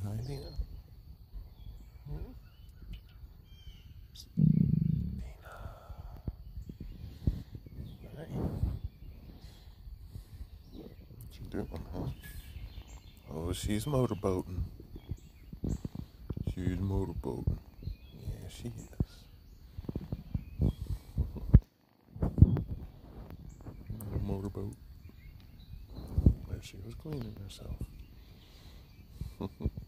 Hi, Dina. Hmm? Dina. Hi. What you doing, huh? Oh, she's motorboating. She's motorboating. Yeah, she is. A motorboat. There she was cleaning herself.